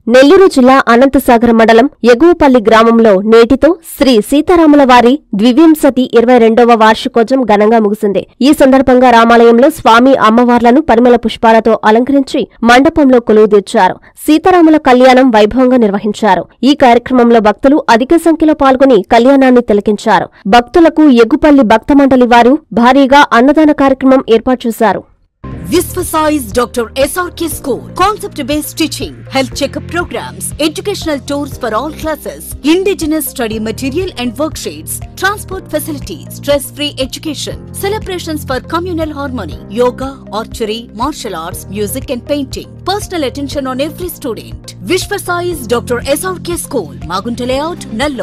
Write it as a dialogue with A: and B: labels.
A: నెల్లూరు జిల్లా అనంతసాగర్ మండలం ఎగువపల్లి గ్రామంలో నేటితో శ్రీ సీతారాముల వారి ద్వివింశతి 22వ వార్షికోత్సవం ఘనంగా ముగిసింది. ఈ సందర్భంగా రామాలయంలో స్వామి అమ్మవార్లను పరిమళ పుష్పాలతో అలంకరించి మండపంలో కొలువుదీర్చారు. సీతారాముల కళ్యాణం వైభవంగా నిర్వహించారు. ఈ కార్యక్రమంలో భక్తులు అధిక సంఖ్యలో పాల్గొని కళ్యాణాన్ని తిలకించారు. భక్తులకు ఎగుపల్లి భక్త మండలి వారు భారీగా అన్నదాన కార్యక్రమం ఏర్పాటు చేశారు.
B: Visvasize Dr. SRK School. Concept-based teaching, health checkup programs, educational tours for all classes, indigenous study material and worksheets, transport facilities, stress-free education, celebrations for communal harmony, yoga, archery, martial arts, music and painting. Personal attention on every student. Visvasize Dr. SRK School. Magunta Layout, Nallo.